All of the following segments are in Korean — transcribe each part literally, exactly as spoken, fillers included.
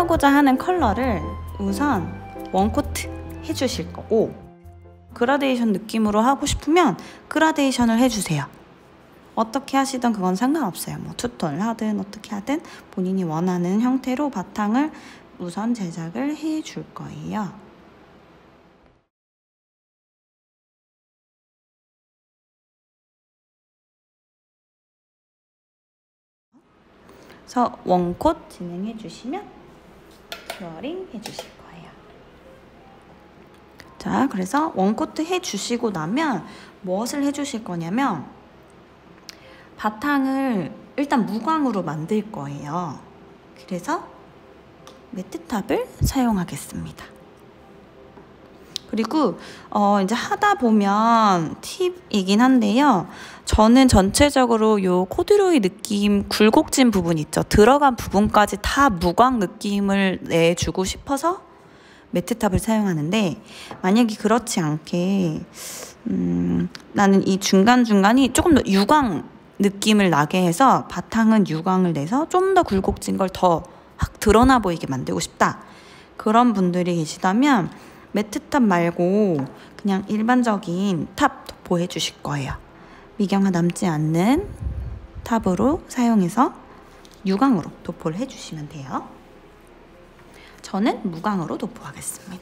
표현하고자 하는 컬러를 우선 원코트 해주실 거고, 그라데이션 느낌으로 하고 싶으면 그라데이션을 해주세요. 어떻게 하시든 그건 상관없어요. 뭐 투톤을 하든 어떻게 하든 본인이 원하는 형태로 바탕을 우선 제작을 해줄 거예요. 그래서 원콧 진행해 주시면 큐어링 해주실 거예요. 자, 그래서 원코트 해주시고 나면 무엇을 해주실 거냐면 바탕을 일단 무광으로 만들 거예요. 그래서 매트탑을 사용하겠습니다. 그리고 어 이제 하다 보면 팁이긴 한데요. 저는 전체적으로 요 코듀로이 느낌 굴곡진 부분 있죠. 들어간 부분까지 다 무광 느낌을 내주고 싶어서 매트탑을 사용하는데, 만약에 그렇지 않게 음, 나는 이 중간중간이 조금 더 유광 느낌을 나게 해서 바탕은 유광을 내서 좀 더 굴곡진 걸 더 확 드러나 보이게 만들고 싶다, 그런 분들이 계시다면 매트탑 말고 그냥 일반적인 탑 도포해 주실 거예요. 미경화 남지 않는 탑으로 사용해서 유광으로 도포를 해주시면 돼요. 저는 무광으로 도포하겠습니다.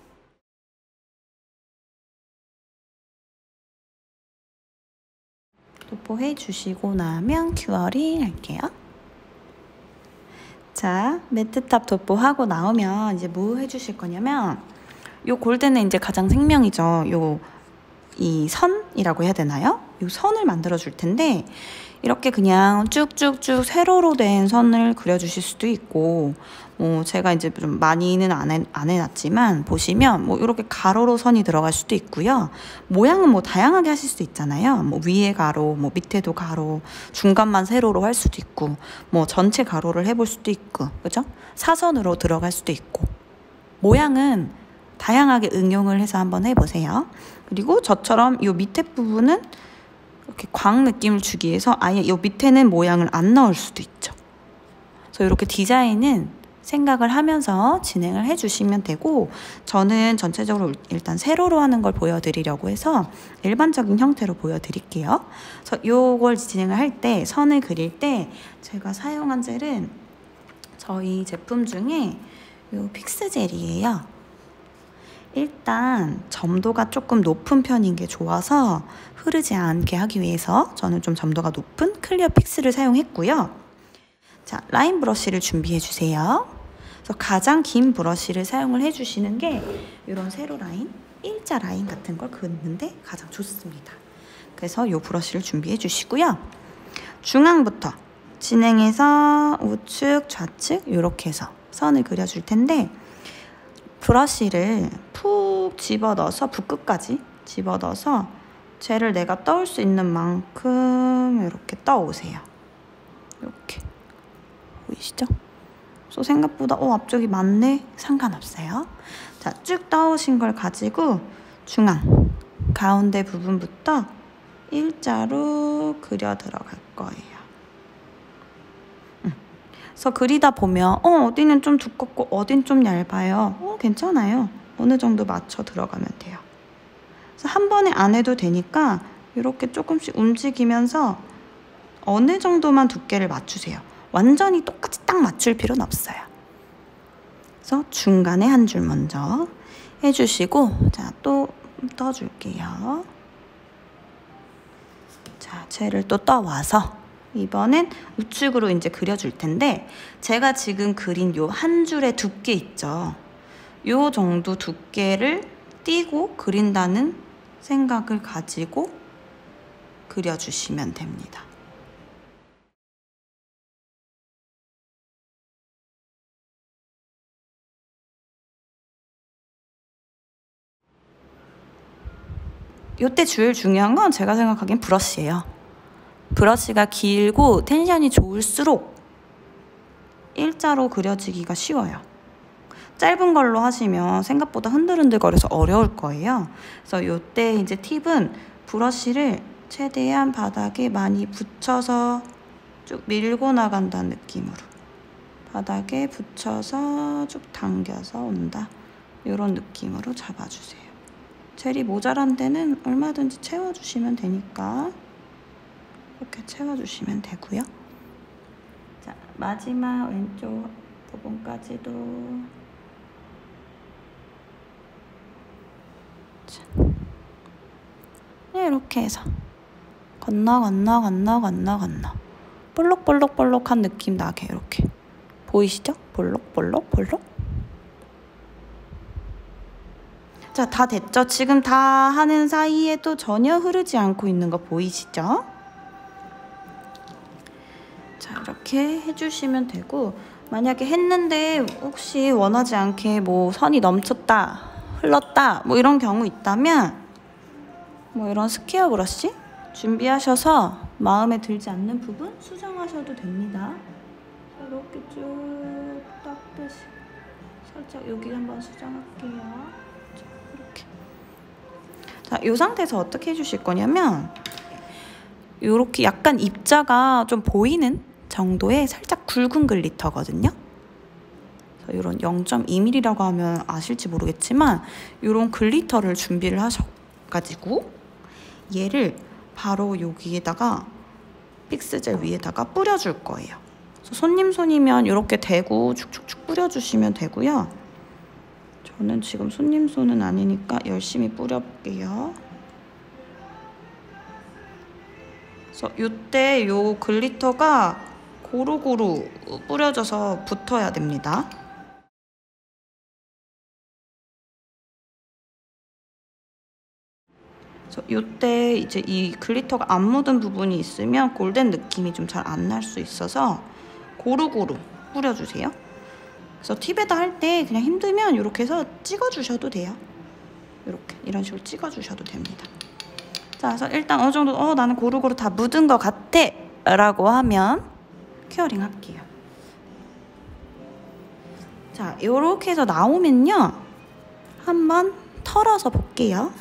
도포해 주시고 나면 큐어링 할게요. 자, 매트탑 도포하고 나오면 이제 뭐 해주실 거냐면, 요 골드는 이제 가장 생명이죠. 요 이 선이라고 해야 되나요? 요 선을 만들어 줄 텐데, 이렇게 그냥 쭉쭉쭉 세로로 된 선을 그려주실 수도 있고, 뭐 제가 이제 좀 많이는 안, 해, 안 해놨지만 보시면 뭐 이렇게 가로로 선이 들어갈 수도 있고요. 모양은 뭐 다양하게 하실 수도 있잖아요. 뭐 위에 가로, 뭐 밑에도 가로, 중간만 세로로 할 수도 있고, 뭐 전체 가로를 해볼 수도 있고, 그죠? 사선으로 들어갈 수도 있고, 모양은 다양하게 응용을 해서 한번 해보세요. 그리고 저처럼 이 밑에 부분은 이렇게 광 느낌을 주기 위해서 아예 이 밑에는 모양을 안 넣을 수도 있죠. 그래서 이렇게 디자인은 생각을 하면서 진행을 해주시면 되고, 저는 전체적으로 일단 세로로 하는 걸 보여드리려고 해서 일반적인 형태로 보여드릴게요. 그래서 이걸 진행을 할 때, 선을 그릴 때 제가 사용한 젤은 저희 제품 중에 이 픽스 젤이에요. 일단 점도가 조금 높은 편인 게 좋아서 흐르지 않게 하기 위해서 저는 좀 점도가 높은 클리어 픽스를 사용했고요. 자, 라인 브러쉬를 준비해 주세요. 그래서 가장 긴 브러쉬를 사용을 해주시는 게 이런 세로 라인, 일자 라인 같은 걸 긋는데 가장 좋습니다. 그래서 이 브러쉬를 준비해 주시고요. 중앙부터 진행해서 우측, 좌측 이렇게 해서 선을 그려줄 텐데, 브러쉬를 푹 집어넣어서 붓끝까지 집어넣어서 젤을 내가 떠올 수 있는 만큼 이렇게 떠오세요. 이렇게 보이시죠? 그래서 생각보다 어 앞쪽이 많네? 상관없어요. 자, 쭉 떠오신 걸 가지고 중앙 가운데 부분부터 일자로 그려 들어갈 거예요. 그래서 그리다 보면 어 어디는 좀 두껍고 어딘 좀 얇아요. 어 괜찮아요. 어느 정도 맞춰 들어가면 돼요. 그래서 한 번에 안 해도 되니까 이렇게 조금씩 움직이면서 어느 정도만 두께를 맞추세요. 완전히 똑같이 딱 맞출 필요는 없어요. 그래서 중간에 한 줄 먼저 해주시고, 자, 또 떠줄게요. 자, 젤을 또 떠와서 이번엔 우측으로 이제 그려줄 텐데, 제가 지금 그린 요 한 줄의 두께 있죠. 요 정도 두께를 띄고 그린다는 생각을 가지고 그려주시면 됩니다. 요때 제일 중요한 건 제가 생각하기엔 브러쉬예요. 브러쉬가 길고 텐션이 좋을수록 일자로 그려지기가 쉬워요. 짧은 걸로 하시면 생각보다 흔들흔들거려서 어려울 거예요. 그래서 요때 이제 팁은 브러쉬를 최대한 바닥에 많이 붙여서 쭉 밀고 나간다는 느낌으로 바닥에 붙여서 쭉 당겨서 온다. 이런 느낌으로 잡아주세요. 젤이 모자란 데는 얼마든지 채워주시면 되니까 이렇게 채워주시면 되고요. 자, 마지막 왼쪽 부분까지도 자, 네, 이렇게 해서 건너 건너 건너 건너 건너 볼록볼록볼록한 느낌 나게 이렇게 보이시죠? 볼록볼록 볼록. 자, 다 됐죠? 지금 다 하는 사이에도 전혀 흐르지 않고 있는 거 보이시죠? 자, 이렇게 해주시면 되고, 만약에 했는데 혹시 원하지 않게 뭐 선이 넘쳤다, 흘렀다 뭐 이런 경우 있다면 뭐 이런 스퀘어 브러쉬 준비하셔서 마음에 들지 않는 부분 수정하셔도 됩니다. 이렇게 쭉 닦듯이 살짝 여기 한번 수정할게요. 자, 이렇게. 자, 이 상태에서 어떻게 해주실 거냐면 이렇게 약간 입자가 좀 보이는 정도의 살짝 굵은 글리터거든요. 이런 영 점 이 밀리미터라고 하면 아실지 모르겠지만 이런 글리터를 준비를 하셔가지고 얘를 바로 여기에다가 픽스젤 위에다가 뿌려줄 거예요. 그래서 손님 손이면 이렇게 대고 축축축 뿌려주시면 되고요. 저는 지금 손님 손은 아니니까 열심히 뿌려볼게요. 그래서 이때 요 글리터가 고루고루 뿌려져서 붙어야 됩니다. 그래서 이때 이제 이 글리터가 안 묻은 부분이 있으면 골덴 느낌이 좀 잘 안 날 수 있어서 고루고루 뿌려주세요. 그래서 팁에다 할 때 그냥 힘들면 이렇게 해서 찍어주셔도 돼요. 이렇게 이런 식으로 찍어주셔도 됩니다. 자, 그래서 일단 어느 정도 어 나는 고루고루 다 묻은 것 같아 라고 하면 큐어링 할게요. 자, 이렇게 해서 나오면요 한번 털어서 볼게요.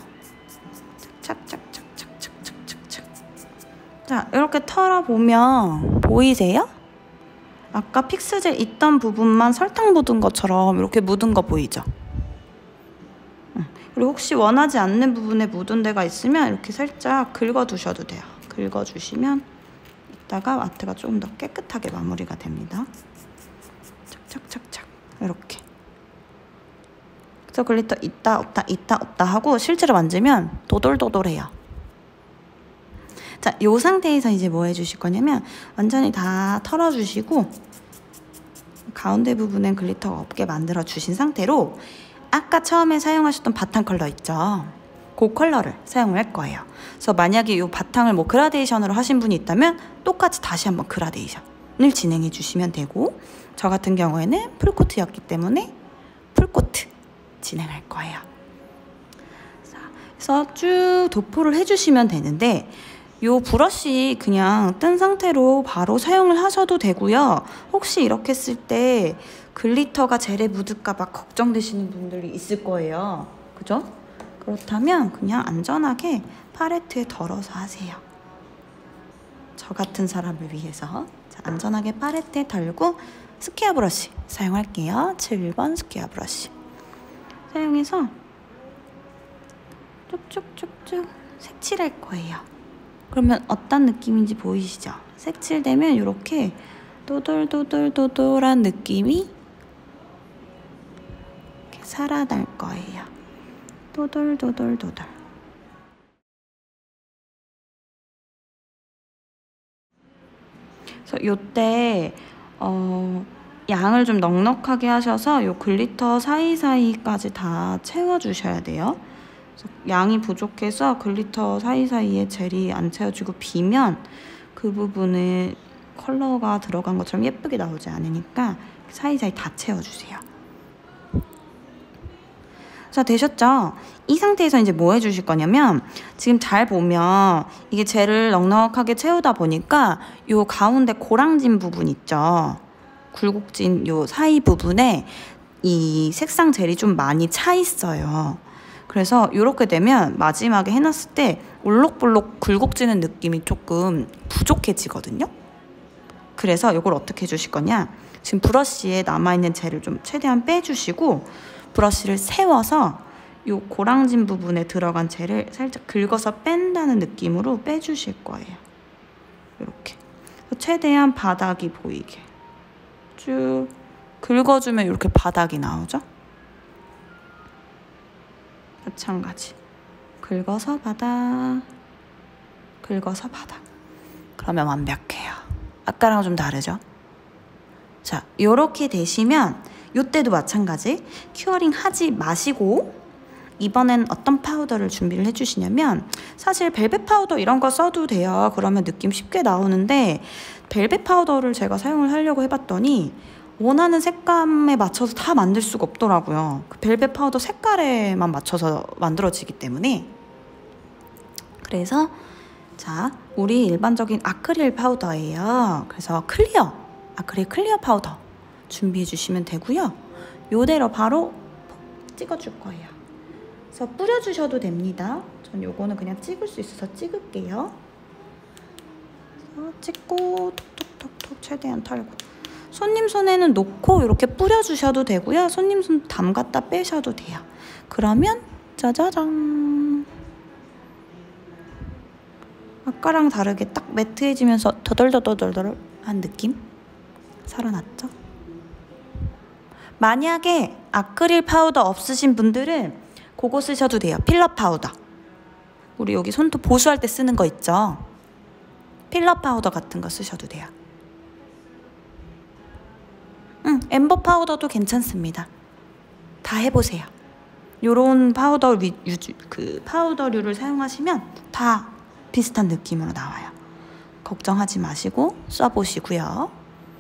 착착착착착착착착. 자, 이렇게 털어보면 보이세요? 아까 픽스젤 있던 부분만 설탕 묻은 것처럼 이렇게 묻은 거 보이죠? 그리고 혹시 원하지 않는 부분에 묻은 데가 있으면 이렇게 살짝 긁어두셔도 돼요. 긁어주시면 이따가 마트가 조금 더 깨끗하게 마무리가 됩니다. 착착착착 이렇게. 그래서 글리터 있다 없다 있다 없다 하고 실제로 만지면 도돌도돌해요. 자, 이 상태에서 이제 뭐 해주실 거냐면 완전히 다 털어주시고 가운데 부분엔 글리터가 없게 만들어 주신 상태로 아까 처음에 사용하셨던 바탕 컬러 있죠? 그 컬러를 사용할 거예요. 그래서 만약에 이 바탕을 뭐 그라데이션으로 하신 분이 있다면 똑같이 다시 한번 그라데이션을 진행해 주시면 되고, 저 같은 경우에는 풀코트였기 때문에 풀코트 진행할 거예요. 그래서 쭉 도포를 해주시면 되는데 이 브러쉬 그냥 뜬 상태로 바로 사용을 하셔도 되고요. 혹시 이렇게 쓸 때 글리터가 젤에 묻을까 봐 걱정되시는 분들이 있을 거예요. 그죠? 그렇다면 그냥 안전하게 팔레트에 덜어서 하세요. 저 같은 사람을 위해서. 자, 안전하게 팔레트에 덜고 스퀘어 브러쉬 사용할게요. 칠 번 스퀘어 브러쉬 사용해서 쭉쭉쭉쭉 색칠할 거예요. 그러면 어떤 느낌인지 보이시죠? 색칠되면 이렇게 도돌도돌도돌한 느낌이 이렇게 살아날 거예요. 도돌도돌도돌. 그래서 요때 어, 양을 좀 넉넉하게 하셔서 요 글리터 사이사이까지 다 채워주셔야 돼요. 양이 부족해서 글리터 사이사이에 젤이 안 채워지고 비면 그 부분에 컬러가 들어간 것처럼 예쁘게 나오지 않으니까 사이사이 다 채워주세요. 자, 되셨죠? 이 상태에서 이제 뭐 해주실 거냐면 지금 잘 보면 이게 젤을 넉넉하게 채우다 보니까 요 가운데 고랑진 부분 있죠? 굴곡진 요 사이 부분에 이 색상 젤이 좀 많이 차 있어요. 그래서 이렇게 되면 마지막에 해놨을 때 올록볼록 굴곡지는 느낌이 조금 부족해지거든요. 그래서 이걸 어떻게 해주실 거냐, 지금 브러쉬에 남아있는 젤을 좀 최대한 빼주시고 브러쉬를 세워서 요 고랑진 부분에 들어간 젤을 살짝 긁어서 뺀다는 느낌으로 빼주실 거예요. 이렇게 최대한 바닥이 보이게 쭉 긁어주면 이렇게 바닥이 나오죠? 마찬가지. 긁어서 바닥, 긁어서 바닥. 그러면 완벽해요. 아까랑 좀 다르죠? 자, 요렇게 되시면 요때도 마찬가지. 큐어링 하지 마시고 이번엔 어떤 파우더를 준비를 해주시냐면 사실 벨벳 파우더 이런 거 써도 돼요. 그러면 느낌 쉽게 나오는데 벨벳 파우더를 제가 사용을 하려고 해봤더니 원하는 색감에 맞춰서 다 만들 수가 없더라고요. 그 벨벳 파우더 색깔에만 맞춰서 만들어지기 때문에. 그래서 자, 우리 일반적인 아크릴 파우더예요. 그래서 클리어, 아크릴 클리어 파우더 준비해 주시면 되고요. 요대로 바로 찍어줄 거예요. 그래서 뿌려주셔도 됩니다. 전 요거는 그냥 찍을 수 있어서 찍을게요. 그래서 찍고 톡톡톡톡 최대한 털고 손님 손에는 놓고 이렇게 뿌려주셔도 되고요. 손님 손 담갔다 빼셔도 돼요. 그러면 짜자잔, 아까랑 다르게 딱 매트해지면서 더덜더덜더덜한 느낌? 살아났죠? 만약에 아크릴 파우더 없으신 분들은 그거 쓰셔도 돼요. 필러 파우더. 우리 여기 손톱 보수할 때 쓰는 거 있죠? 필러 파우더 같은 거 쓰셔도 돼요. 응, 엠버 파우더도 괜찮습니다. 다 해보세요. 요런 파우더 위, 유주, 그 파우더류를 사용하시면 다 비슷한 느낌으로 나와요. 걱정하지 마시고 써보시고요.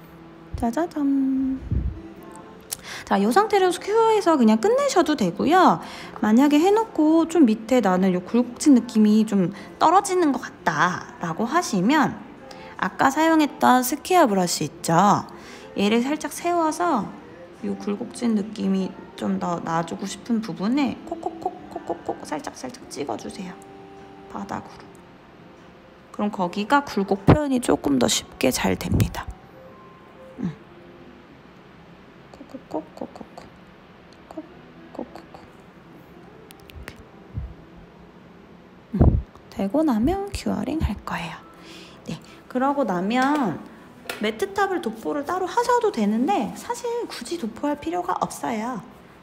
짜자잔. 자, 이 상태로 큐어해서 그냥 끝내셔도 되고요. 만약에 해놓고 좀 밑에 나는 요 굴곡진 느낌이 좀 떨어지는 것 같다 라고 하시면 아까 사용했던 스퀘어 브러쉬 있죠? 얘를 살짝 세워서 요 굴곡진 느낌이 좀 더 놔주고 싶은 부분에 콕콕콕 콕콕콕 살짝 살짝 찍어주세요. 바닥으로. 그럼 거기가 굴곡 표현이 조금 더 쉽게 잘 됩니다. 음. 콕콕콕콕콕콕 콕콕콕콕. 음. 되고 나면 큐어링 할 거예요. 네, 그러고 나면 매트탑을 도포를 따로 하셔도 되는데 사실 굳이 도포할 필요가 없어요.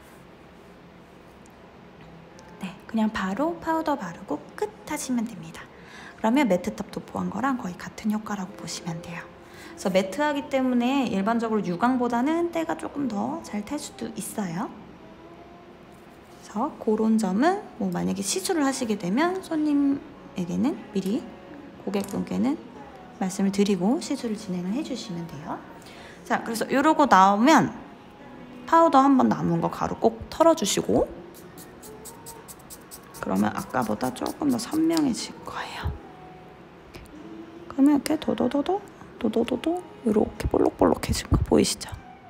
네, 그냥 바로 파우더 바르고 끝 하시면 됩니다. 그러면 매트탑 도포한 거랑 거의 같은 효과라고 보시면 돼요. 그래서 매트하기 때문에 일반적으로 유광보다는 때가 조금 더 잘 탈 수도 있어요. 그래서 그런 점은 뭐 만약에 시술을 하시게 되면 손님에게는 미리 고객분께는 말씀을 드리고 시술을 진행을 해주시면 돼요. 자, 그래서 이러고 나오면 파우더 한번 남은 거 가루 꼭 털어주시고 그러면 아까보다 조금 더 선명해질 거예요. 그러면 이렇게 도도도도 도도도도 이렇게 볼록볼록해진 거 보이시죠?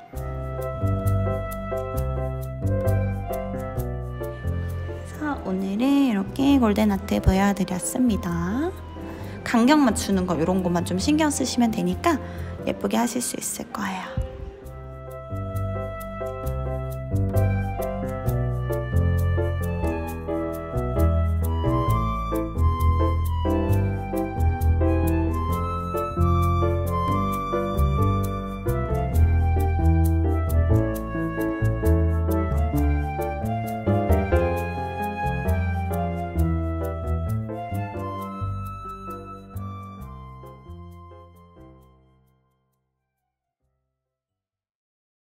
그래서 오늘은 이렇게 골든 아트 보여드렸습니다. 간격 맞추는 거 이런 것만 좀 신경 쓰시면 되니까 예쁘게 하실 수 있을 거예요.